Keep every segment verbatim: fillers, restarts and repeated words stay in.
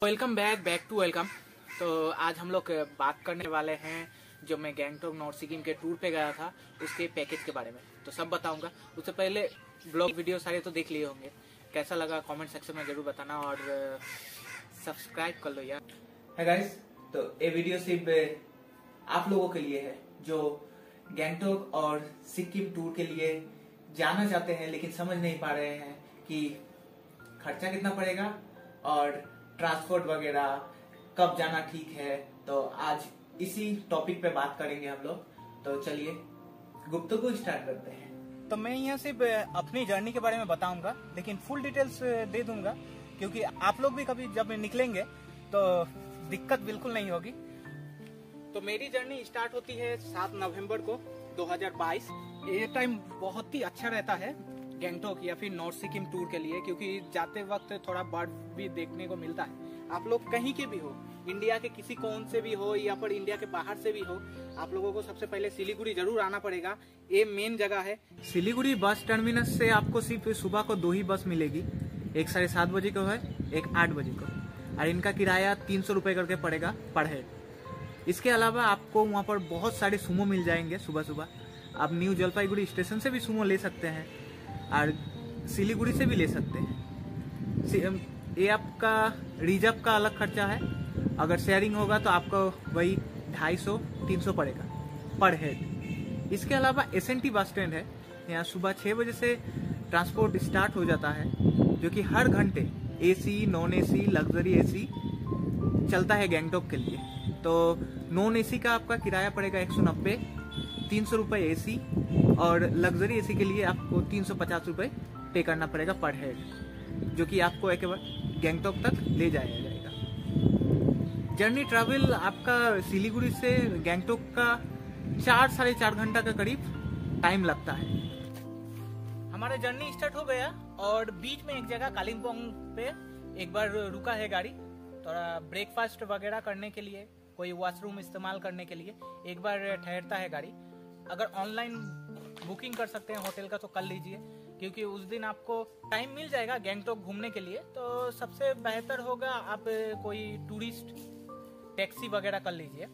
Welcome back back to welcome. तो आज हम लोग बात करने वाले हैं जो मैं गैंगटॉक नॉर्थ सिक्किम के टूर पे गया था उसके पैकेज के बारे में। तो सब बताऊंगा। उससे पहले ब्लॉग वीडियो सारे तो देख लिए होंगे, कैसा लगा कमेंट सेक्शन में जरूर बताना और सब्सक्राइब कर लो यार। है गाइस, तो ये वीडियो सिर्फ आप लोगों के लिए है जो गैंगटॉक और सिक्किम टूर के लिए जाना चाहते हैं लेकिन समझ नहीं पा रहे हैं कि खर्चा कितना पड़ेगा और ट्रांसपोर्ट वगैरह कब जाना ठीक है। तो आज इसी टॉपिक पे बात करेंगे हम लोग। तो चलिए गुफ्तगू स्टार्ट करते हैं। तो मैं यहाँ सिर्फ अपनी जर्नी के बारे में बताऊंगा लेकिन फुल डिटेल्स दे दूंगा क्योंकि आप लोग भी कभी जब निकलेंगे तो दिक्कत बिल्कुल नहीं होगी। तो मेरी जर्नी स्टार्ट होती है सात नवंबर को दो हज़ार बाईस। ये टाइम बहुत ही अच्छा रहता है गैंगटॉक या फिर नॉर्थ सिक्किम टूर के लिए क्योंकि जाते वक्त थोड़ा बर्फ भी देखने को मिलता है। आप लोग कहीं के भी हो, इंडिया के किसी कोन से भी हो या फिर इंडिया के बाहर से भी हो, आप लोगों को सबसे पहले सिलीगुड़ी जरूर आना पड़ेगा। ये मेन जगह है। सिलीगुड़ी बस टर्मिनस से आपको सिर्फ सुबह को दो ही बस मिलेगी, एक साढ़े सात बजे को है, एक आठ बजे को, और इनका किराया तीन सौ रुपए करके पड़ेगा पर हेड। इसके अलावा आपको वहाँ पर बहुत सारे सुमो मिल जाएंगे। सुबह सुबह आप न्यू जलपाईगुड़ी स्टेशन से भी सुमो ले सकते हैं और सिलीगुड़ी से भी ले सकते हैं। ये आपका रिजर्व का अलग खर्चा है, अगर शेयरिंग होगा तो आपको वही ढाई सौ तीन सौ पड़ेगा पर हेड। इसके अलावा S N T bus stand है, यहाँ सुबह छः बजे से ट्रांसपोर्ट स्टार्ट हो जाता है जो कि हर घंटे AC non AC luxury AC चलता है गैंगटॉक के लिए। तो नॉन एसी का आपका किराया पड़ेगा एक सौ नब्बे, तीन सौ रुपये ए सी, और लग्जरी एसी के लिए आपको तीन सौ पचास रुपये पे करना पड़ेगा पर हेड, जो कि आपको एक बार गैंगटॉक तक ले जाया जाएगा। जर्नी ट्रैवल आपका सिलीगुड़ी से गैंगटॉक का चार साढ़े चार घंटा का करीब टाइम लगता है। हमारा जर्नी स्टार्ट हो गया और बीच में एक जगह कालिम्पोंग पे एक बार रुका है गाड़ी, थोड़ा ब्रेकफास्ट वगैरह करने के लिए, कोई वॉशरूम इस्तेमाल करने के लिए एक बार ठहरता है गाड़ी। अगर ऑनलाइन बुकिंग कर सकते हैं होटल का तो कर लीजिए क्योंकि उस दिन आपको टाइम मिल जाएगा गैंगटॉक घूमने के लिए। तो सबसे बेहतर होगा आप कोई टूरिस्ट टैक्सी वगैरह कर लीजिए।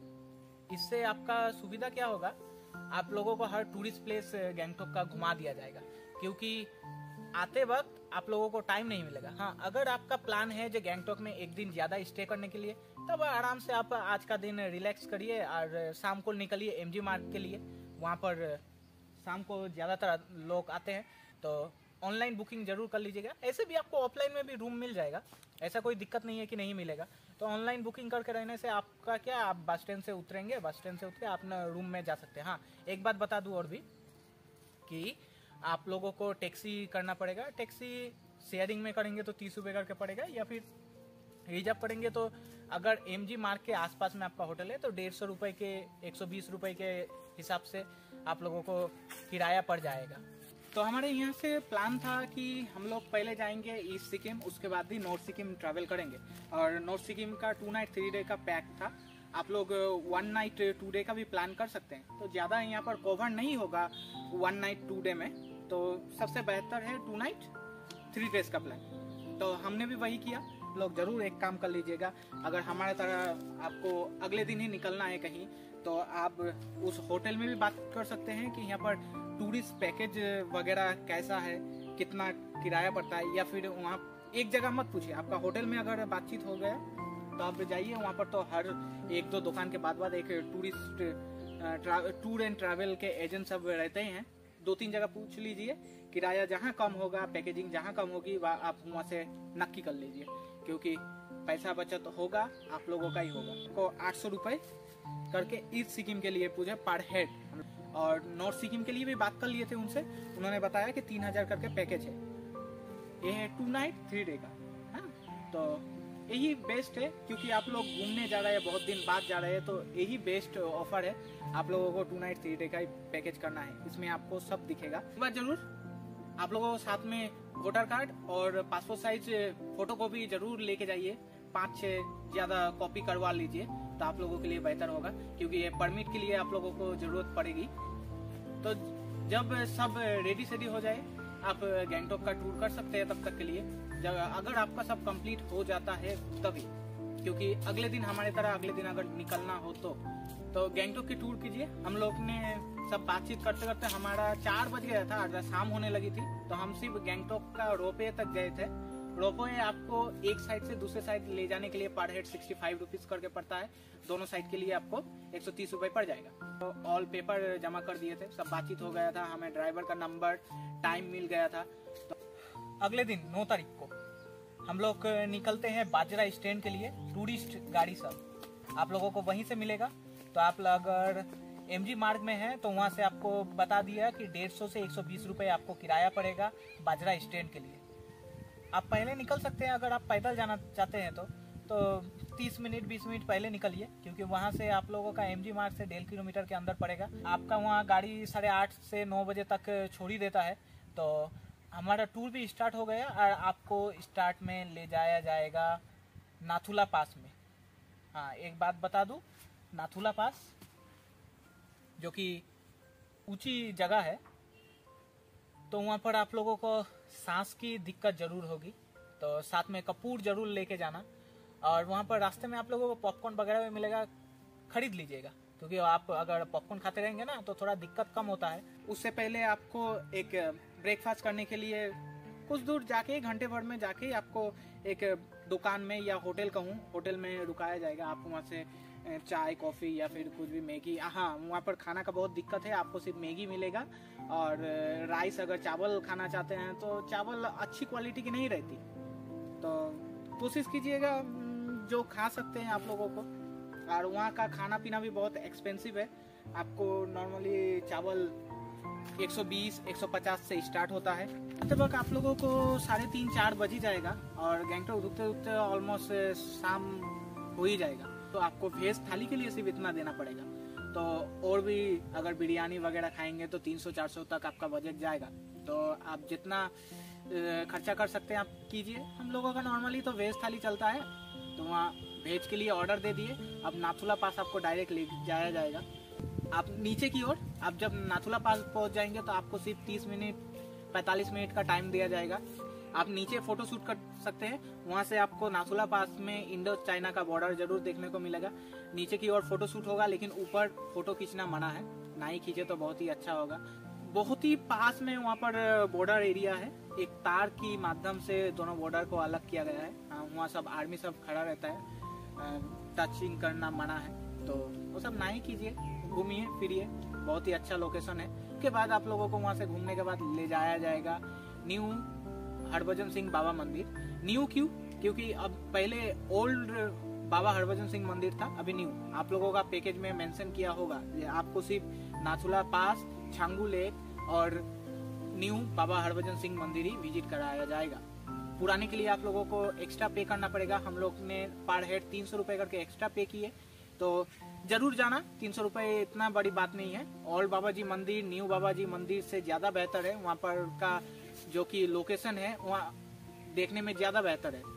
इससे आपका सुविधा क्या होगा, आप लोगों को हर टूरिस्ट प्लेस गैंगटॉक का घुमा दिया जाएगा क्योंकि आते वक्त आप लोगों को टाइम नहीं मिलेगा। हाँ, अगर आपका प्लान है जो गैंगटॉक में एक दिन ज्यादा स्टे करने के लिए तब आराम से आप आज का दिन रिलैक्स करिए और शाम को निकलिए एम जी मार्ग के लिए। वहाँ पर शाम को ज़्यादातर लोग आते हैं तो ऑनलाइन बुकिंग जरूर कर लीजिएगा। ऐसे भी आपको ऑफलाइन में भी रूम मिल जाएगा, ऐसा कोई दिक्कत नहीं है कि नहीं मिलेगा। तो ऑनलाइन बुकिंग करके रहने से आपका क्या, आप बस स्टैंड से उतरेंगे, बस स्टैंड से उतरे अपना रूम में जा सकते हैं। हाँ, एक बात बता दूँ और भी कि आप लोगों को टैक्सी करना पड़ेगा। टैक्सी शेयरिंग में करेंगे तो तीस रुपये करके पड़ेगा या फिर रिजर्व करेंगे तो अगर एम जी मार्ग के आसपास में आपका होटल है तो डेढ़ सौ रुपये के एक सौ बीस रुपये के हिसाब से आप लोगों को किराया पड़ जाएगा। तो हमारे यहाँ से प्लान था कि हम लोग पहले जाएंगे ईस्ट सिक्किम, उसके बाद ही नॉर्थ सिक्किम ट्रैवल करेंगे। और नॉर्थ सिक्किम का टू नाइट थ्री डे का पैक था। आप लोग वन नाइट टू डे का भी प्लान कर सकते हैं, तो ज़्यादा यहाँ पर कवर नहीं होगा वन नाइट टू डे में। तो सबसे बेहतर है टू नाइट थ्री डेज का प्लान। तो हमने भी वही किया। लोग जरूर एक काम कर लीजिएगा, अगर हमारे तरह आपको अगले दिन ही निकलना है कहीं तो आप उस होटल में भी बात कर सकते हैं कि यहाँ पर टूरिस्ट पैकेज वगैरह कैसा है, कितना किराया पड़ता है। या फिर वहाँ एक जगह मत पूछिए, आपका होटल में अगर बातचीत हो गया तो आप जाइए वहाँ पर, तो हर एक दो दुकान के बाद बाद एक टूरिस्ट टूर एंड ट्रैवल के एजेंट सब रहते हैं। दो तीन जगह पूछ लीजिए, किराया जहाँ कम होगा, पैकेजिंग जहाँ कम होगी वह आप वहाँ से नक्की कर लीजिए क्योंकि पैसा बचत होगा आप लोगों का ही होगा। को आठ सौ रुपये करके ईस्ट सिक्किम के लिए पूछे पर हेड, और नॉर्थ सिक्किम के लिए भी बात कर लिए थे उनसे, उन्होंने बताया कि तीन हजार करके पैकेज है। ये है टू नाइट थ्री डे का। हाँ, तो यही बेस्ट है क्योंकि आप लोग घूमने जा रहे हैं, बहुत दिन बाद जा रहे हैं, तो यही बेस्ट ऑफर है। आप लोगों को टू नाइट थ्री डे का ही पैकेज करना है, इसमें आपको सब दिखेगा। एक बार जरूर आप लोगों को साथ में वोटर कार्ड और पासपोर्ट साइज फोटो कॉपी जरूर लेके जाइए। पाँच छः ज़्यादा कॉपी करवा लीजिए तो आप लोगों के लिए बेहतर होगा क्योंकि ये परमिट के लिए आप लोगों को जरूरत पड़ेगी। तो जब सब रेडी सेडी हो जाए आप गैंगटॉक का टूर कर सकते हैं तब तक के लिए। जब अगर आपका सब कंप्लीट हो जाता है तभी, क्योंकि अगले दिन हमारे तरह अगले दिन अगर निकलना हो तो तो गैंगटॉक की टूर कीजिए। हम लोग ने सब बातचीत करते करते हमारा चार बज गया था और शाम होने लगी थी, तो हम सिर्फ गैंगटॉक का रोपवे तक गए थे। रोपवे आपको एक साइड से दूसरे साइड ले जाने के लिए पर हेड सिक्सटी फाइव रुपीज करके पड़ता है। दोनों साइड के लिए आपको एक सौ तीस रुपए पड़ जाएगा। तो ऑल पेपर जमा कर दिए थे, सब बातचीत हो गया था, हमें ड्राइवर का नंबर टाइम मिल गया था। तो अगले दिन नौ तारीख को हम लोग निकलते हैं बाजरा स्टैंड के लिए। टूरिस्ट गाड़ी सब आप लोगों को वहीं से मिलेगा। तो आप अगर एमजी मार्ग में है तो वहां से आपको बता दिया कि डेढ़ सौ से एक सौ बीस रुपए आपको किराया पड़ेगा बाजरा स्टैंड के लिए। आप पहले निकल सकते हैं अगर आप पैदल जाना चाहते हैं तो तो तीस मिनट बीस मिनट पहले निकलिए, क्योंकि वहां से आप लोगों का एमजी मार्ग से डेढ़ किलोमीटर के अंदर पड़ेगा। आपका वहां गाड़ी साढ़े आठ से नौ बजे तक छोड़ ही देता है। तो हमारा टूर भी स्टार्ट हो गया और आपको स्टार्ट में ले जाया जाएगा नाथुला पास में। हाँ, एक बात बता दूं, नाथुला पास जो कि ऊंची जगह है, तो वहाँ पर आप लोगों को सांस की दिक्कत जरूर होगी, तो साथ में कपूर जरूर लेके जाना। और वहाँ पर रास्ते में आप लोगों को पॉपकॉर्न वगैरह भी मिलेगा, खरीद लीजिएगा, क्योंकि आप अगर पॉपकॉर्न खाते रहेंगे ना तो थोड़ा दिक्कत कम होता है। उससे पहले आपको एक ब्रेकफास्ट करने के लिए कुछ दूर जाके घंटे भर में जाके आपको एक दुकान में या होटल कहूँ होटल में रुकाया जाएगा। आप वहाँ से चाय कॉफी या फिर कुछ भी मैगी, हाँ वहाँ पर खाना का बहुत दिक्कत है, आपको सिर्फ मैगी मिलेगा। और राइस अगर चावल खाना चाहते हैं तो चावल अच्छी क्वालिटी की नहीं रहती, तो कोशिश कीजिएगा जो खा सकते हैं आप लोगों को। और वहाँ का खाना पीना भी बहुत एक्सपेंसिव है। आपको नॉर्मली चावल एक सौ बीस एक सौ पचास से स्टार्ट होता है। तब तक आप लोगों को साढ़े तीन चार बज ही जाएगा और गैंगटॉक रुकते रुकते ऑलमोस्ट शाम हो ही जाएगा। तो आपको वेज थाली के लिए सिर्फ इतना देना पड़ेगा। तो और भी अगर बिरयानी वगैरह खाएंगे तो तीन सौ चार सौ तक आपका बजट जाएगा। तो आप जितना खर्चा कर सकते हैं आप कीजिए। हम लोगों का नॉर्मली तो वेज थाली चलता है, तो वहाँ वेज के लिए ऑर्डर दे दिए। अब नाथुला पास आपको डायरेक्ट ले जाया जाएगा। आप नीचे की ओर आप जब नाथुला पास पहुँच जाएंगे तो आपको सिर्फ तीस मिनट पैंतालीस मिनट का टाइम दिया जाएगा। आप नीचे फोटो शूट कर सकते हैं। वहाँ से आपको नाथुला पास में इंडो चाइना का बॉर्डर जरूर देखने को मिलेगा। नीचे की ओर फोटो शूट होगा, लेकिन ऊपर फोटो खींचना मना है, ना ही खींचे तो बहुत ही अच्छा होगा। बहुत ही पास में वहाँ पर बॉर्डर एरिया है, एक तार की माध्यम से दोनों बॉर्डर को अलग किया गया है। वहाँ सब आर्मी सब खड़ा रहता है, टचिंग करना मना है, तो वो सब ना ही कीजिए। घूमिए फिरिए, बहुत ही अच्छा लोकेशन है। उसके बाद आप लोगों को वहाँ से घूमने के बाद ले जाया जाएगा न्यू हरभजन सिंह बाबा मंदिर। न्यू क्यों? क्योंकि अब पहले ओल्ड बाबा हरभजन सिंह मंदिर था, अभी न्यू। आप लोगों का पैकेज में मेंशन किया होगा, आपको सिर्फ नाथुला पास, छांगू लेक और न्यू बाबा हरभजन सिंह मंदिर ही विजिट कराया जाएगा। पुराने के लिए आप लोगों को एक्स्ट्रा पे करना पड़ेगा। हम लोग ने पर हेड तीन सौ रुपए करके एक्स्ट्रा पे किए, तो जरूर जाना। तीन सौ रुपए इतना बड़ी बात नहीं है। ओल्ड बाबा जी मंदिर न्यू बाबा जी मंदिर से ज्यादा बेहतर है। वहाँ पर का जो कि लोकेशन है वहाँ देखने में ज्यादा बेहतर है।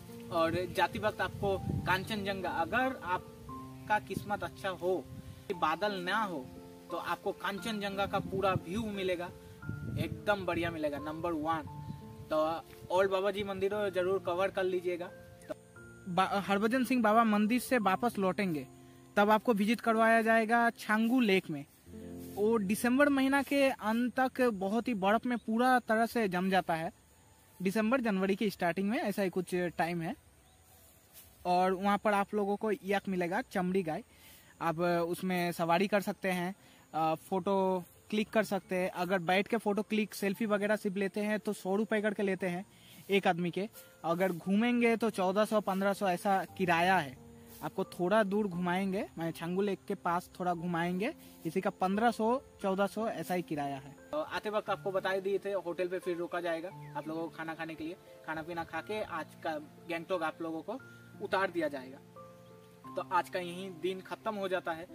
और जाती वक्त आपको कांचनजंगा, अगर आपका किस्मत अच्छा हो, बादल ना हो, तो आपको कांचनजंगा का पूरा व्यू मिलेगा, एकदम बढ़िया मिलेगा, नंबर वन। तो ओल्ड बाबा जी मंदिर जरूर कवर कर लीजिएगा। तो हरभजन सिंह बाबा मंदिर से वापस लौटेंगे तब आपको विजिट करवाया जाएगा छांगू लेक में। वो दिसंबर महीना के अंत तक बहुत ही बर्फ में पूरा तरह से जम जाता है। दिसंबर जनवरी की स्टार्टिंग में ऐसा ही कुछ टाइम है। और वहाँ पर आप लोगों को यक मिलेगा, चमड़ी गाय। आप उसमें सवारी कर सकते हैं, फोटो क्लिक कर सकते हैं। अगर बैठ के फोटो क्लिक सेल्फी वगैरह सिर्फ लेते हैं तो सौ रुपए करके लेते हैं एक आदमी के। अगर घूमेंगे तो चौदह सौ पंद्रह सौ ऐसा किराया है। आपको थोड़ा दूर घुमाएंगे, मैं छांगू लेक के पास थोड़ा घुमाएंगे, इसी का पंद्रह सौ चौदह सौ ऐसा ही किराया है। तो आते वक्त आपको बता दिए थे होटल पे फिर रोका जाएगा आप लोगों को खाना खाने के लिए। खाना पीना खा के आज का गैंगटॉक आप लोगों को उतार दिया जाएगा। तो आज का यही दिन खत्म हो जाता है।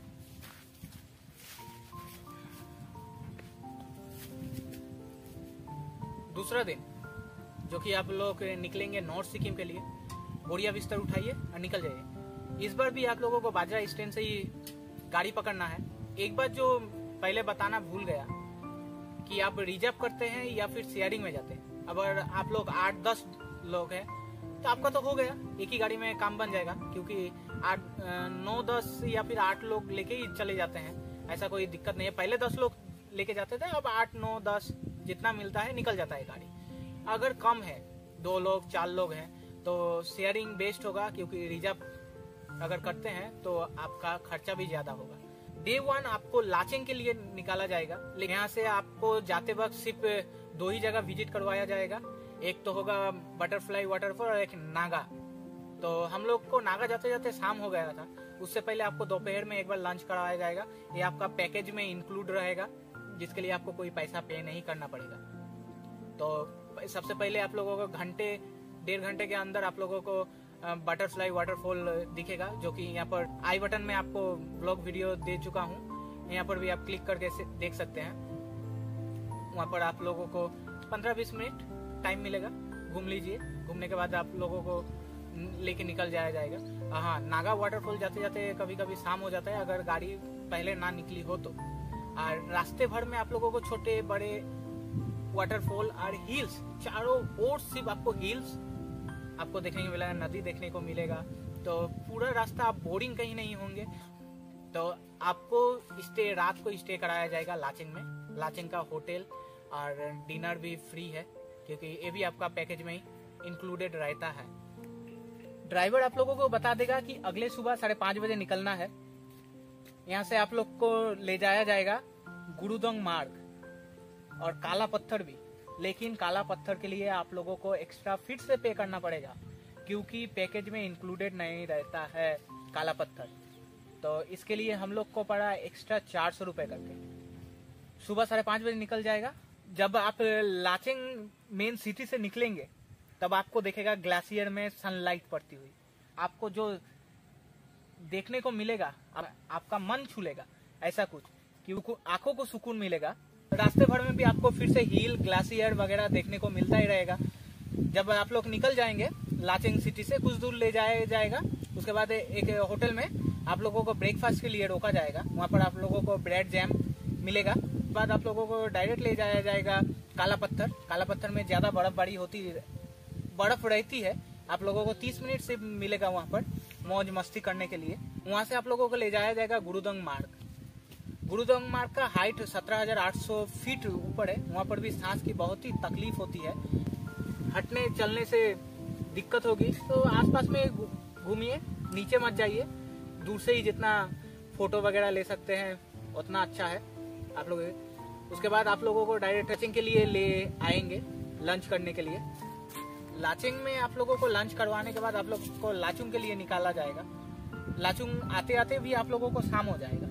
दूसरा दिन जो कि आप लोग निकलेंगे नॉर्थ सिक्किम के लिए, बोरिया बिस्तर उठाइए और निकल जाइए। इस बार भी आप लोगों को बाजरा स्टैंड से ही गाड़ी पकड़ना है। एक बार जो पहले बताना भूल गया कि आप रिजर्व करते हैं या फिर शेयरिंग में जाते हैं। अगर आप लोग आठ दस लोग हैं तो आपका तो हो गया, एक ही गाड़ी में काम बन जाएगा, क्योंकि आठ नौ दस या फिर आठ लोग लेके ही चले जाते हैं, ऐसा कोई दिक्कत नहीं है। पहले दस लोग लेके जाते थे, अब आठ नौ दस जितना मिलता है निकल जाता है गाड़ी। अगर कम है, दो लोग चार लोग हैं, तो शेयरिंग बेस्ट होगा, क्योंकि रिजर्व अगर करते हैं तो आपका खर्चा भी ज्यादा होगा। डे वन आपको लाचेंग के लिए निकाला जाएगा, लेकिन यहाँ से आपको जाते वक्त सिर्फ दो ही जगह विजिट करवाया जाएगा। एक तो होगा बटरफ्लाई वाटरफॉल और एक नागा। तो हम लोग को नागा जाते जाते शाम हो गया था, उससे पहले आपको दोपहर में एक बार लंच कराया जाएगा। ये आपका पैकेज में इंक्लूड रहेगा, जिसके लिए आपको कोई पैसा पे नहीं करना पड़ेगा। तो सबसे पहले आप लोगों को घंटे डेढ़ घंटे के अंदर आप लोगों को बटरफ्लाई वाटरफॉल दिखेगा, जो कि यहाँ पर आई बटन में आपको ब्लॉग वीडियो दे चुका हूँ, यहाँ पर भी आप क्लिक करके देख सकते हैं। वहाँ पर आप लोगों को पंद्रह बीस मिनट टाइम मिलेगा, घूम लीजिए। घूमने के बाद आप लोगों को लेके निकल जाया जाएगा। हाँ, नागा वाटरफॉल जाते जाते कभी कभी शाम हो जाता है, अगर गाड़ी पहले ना निकली हो तो। और रास्ते भर में आप लोगों को छोटे बड़े वाटरफॉल और हिल्स, चारों ओर सिर्फ आपको हिल्स आपको देखने को मिलेगा, नदी देखने को मिलेगा। तो पूरा रास्ता आप बोरिंग कहीं नहीं होंगे। तो आपको स्टे रात को स्टे कराया जाएगा लाचेंग में। लाचेंग का होटल और डिनर भी फ्री है, क्योंकि ये भी आपका पैकेज में ही इंक्लूडेड रहता है। ड्राइवर आप लोगों को बता देगा कि अगले सुबह साढ़े पाँच बजे निकलना है। यहाँ से आप लोग को ले जाया जाएगा गुरुदोंग मार्ग और काला पत्थर भी, लेकिन काला पत्थर के लिए आप लोगों को एक्स्ट्रा फिर से पे करना पड़ेगा, क्योंकि पैकेज में इंक्लूडेड नहीं रहता है काला पत्थर। तो इसके लिए हम लोग को पड़ा एक्स्ट्रा चार सौ रुपए करके। सुबह साढ़े पाँच बजे निकल जाएगा। जब आप लाचेंग मेन सिटी से निकलेंगे तब आपको देखेगा ग्लेशियर में सनलाइट पड़ती हुई। आपको जो देखने को मिलेगा आप, आपका मन छू लेगा, ऐसा कुछ, क्योंकि आंखों को सुकून मिलेगा। रास्ते भर में भी आपको फिर से हिल ग्लेशियर वगैरह देखने को मिलता ही रहेगा। जब आप लोग निकल जाएंगे लाचेंग सिटी से, कुछ दूर ले जाया जाएगा। उसके बाद एक होटल में आप लोगों को ब्रेकफास्ट के लिए रोका जाएगा। वहाँ पर आप लोगों को ब्रेड जैम मिलेगा। बाद आप लोगों को डायरेक्ट ले जाया जाएगा काला पत्थर। काला पत्थर में ज्यादा बर्फबारी होती बर्फ रहती है। आप लोगों को तीस मिनट से मिलेगा वहाँ पर मौज मस्ती करने के लिए। वहाँ से आप लोगों को ले जाया जाएगा गुरुदोंग मार्ग। गुरुदोंग मार्ग का हाइट सत्रह हजार आठ सौ फीट ऊपर है। वहाँ पर भी सांस की बहुत ही तकलीफ होती है, हटने चलने से दिक्कत होगी। तो आसपास में घूमिए, नीचे मत जाइए। दूर से ही जितना फोटो वगैरह ले सकते हैं उतना अच्छा है आप लोग। उसके बाद आप लोगों को डायरेक्ट लाचेंग के लिए ले आएंगे लंच करने के लिए। लाचेंग में आप लोगों को लंच करवाने के बाद आप लोगों को लाचुंग के लिए निकाला जाएगा। लाचुंग आते आते भी आप लोगों को शाम हो जाएगा।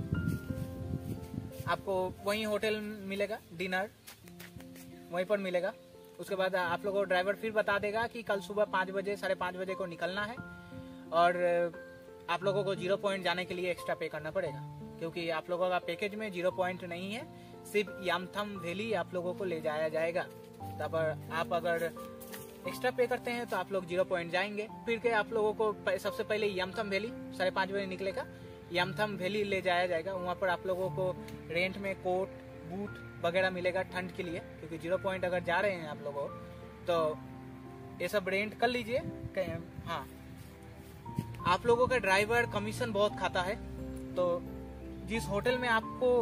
आपको वहीं होटल मिलेगा, डिनर वहीं पर मिलेगा। उसके बाद आप लोगों को ड्राइवर फिर बता देगा कि कल सुबह पाँच बजे साढ़े पाँच बजे को निकलना है, और आप लोगों को जीरो पॉइंट जाने के लिए एक्स्ट्रा पे करना पड़ेगा, क्योंकि आप लोगों का पैकेज में जीरो पॉइंट नहीं है। सिर्फ यामथम वैली आप लोगों को ले जाया जाएगा। तब आप अगर एक्स्ट्रा पे करते हैं तो आप लोग जीरो पॉइंट जाएंगे। फिर के आप लोगों को सबसे पहले यामथम वैली साढ़े पाँच बजे निकलेगा, यामथम वैली ले जाया जाएगा। वहाँ पर आप लोगों को रेंट में कोट बूट वगैरह मिलेगा ठंड के लिए, क्योंकि जीरो पॉइंट अगर जा रहे हैं आप लोगों तो ये सब रेंट कर लीजिए। हाँ, आप लोगों का ड्राइवर कमीशन बहुत खाता है। तो जिस होटल में आपको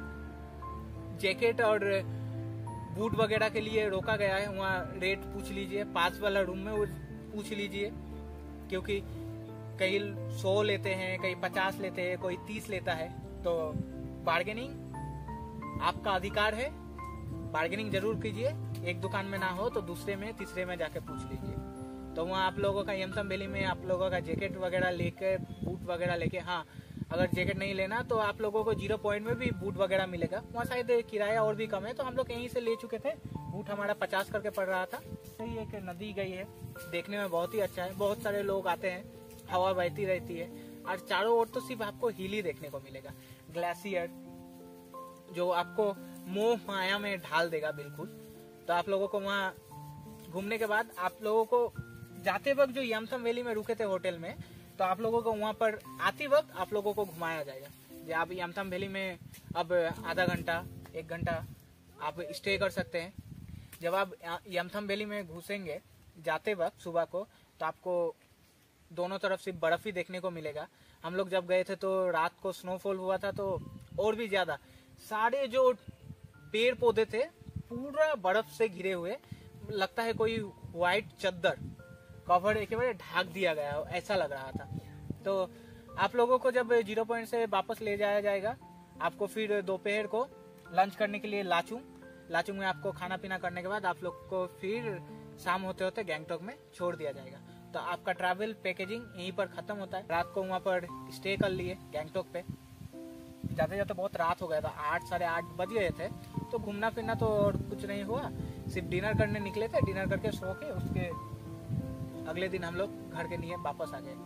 जैकेट और बूट वगैरह के लिए रोका गया है, वहाँ रेट पूछ लीजिए। पास वाला रूम में वो पूछ लीजिए, क्योंकि कई सौ लेते हैं, कई पचास लेते हैं, कोई तीस लेता है। तो बार्गेनिंग आपका अधिकार है, बार्गेनिंग जरूर कीजिए। एक दुकान में ना हो तो दूसरे में तीसरे में जाके पूछ लीजिए। तो वहाँ आप लोगों का यामथम वैली में आप लोगों का जैकेट वगैरह लेके, बूट वगैरह लेके, हाँ अगर जैकेट नहीं लेना तो आप लोगों को जीरो पॉइंट में भी बूट वगैरह मिलेगा। वहाँ शायद किराया और भी कम है, तो हम लोग यहीं से ले चुके थे। बूट हमारा पचास करके पड़ रहा था। सही है कि नदी गई है, देखने में बहुत ही अच्छा है। बहुत सारे लोग आते हैं, हवा बहती रहती है, और चारों ओर तो सिर्फ आपको हिल ही देखने को मिलेगा। ग्लेशियर जो आपको मोह माया में ढाल देगा बिल्कुल। तो आप लोगों को वहाँ घूमने के बाद आप लोगों को जाते वक्त जो यामथम वैली में रुके थे होटल में, तो आप लोगों को वहाँ पर आते वक्त आप लोगों को घुमाया जाएगा। जो आप यामथम वैली में अब आधा घंटा एक घंटा आप स्टे कर सकते हैं। जब आप यमथम वैली में घुसेंगे जाते वक्त सुबह को, तो आपको दोनों तरफ सिर्फ बर्फ ही देखने को मिलेगा। हम लोग जब गए थे तो रात को स्नोफॉल हुआ था, तो और भी ज्यादा सारे जो पेड़ पौधे थे पूरा बर्फ से घिरे हुए, लगता है कोई व्हाइट चद्दर कवर एकेबारे ढाक दिया गया हो, ऐसा लग रहा था। तो आप लोगों को जब जीरो पॉइंट से वापस ले जाया जाएगा, आपको फिर दोपहर को लंच करने के लिए लाचुंग लाचुंग में आपको खाना पीना करने के बाद आप लोग को फिर शाम होते होते गैंगटॉक में छोड़ दिया जाएगा। तो आपका ट्रैवल पैकेजिंग यहीं पर खत्म होता है। रात को वहाँ पर स्टे कर लिए गैंगटॉक पे। जाते जाते बहुत रात हो गया था, आठ साढ़े आठ बज गए थे। तो घूमना फिरना तो और कुछ नहीं हुआ, सिर्फ डिनर करने निकले थे। डिनर करके सो के उसके अगले दिन हम लोग घर के लिए वापस आ गए।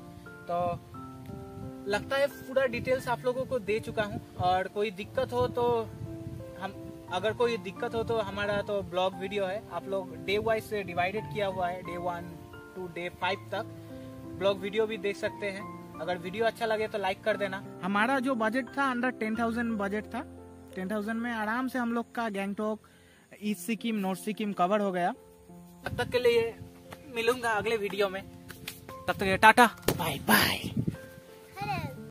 तो लगता है पूरा डिटेल्स आप लोगों को दे चुका हूँ। और कोई दिक्कत हो तो हम अगर कोई दिक्कत हो तो हमारा तो ब्लॉग वीडियो है, आप लोग डे वाइज से डिवाइडेड किया हुआ है, day one to day five तक ब्लॉग वीडियो भी देख सकते हैं। अगर वीडियो अच्छा लगे तो लाइक कर देना। हमारा जो बजट था अंडर टेन थाउजेंड बजट था, टेन थाउजेंड में आराम से हम लोग का Gangtok, east Sikkim, north Sikkim cover हो गया। तब तक के लिए मिलूंगा अगले वीडियो में, तब तक टाटा बाय बाय।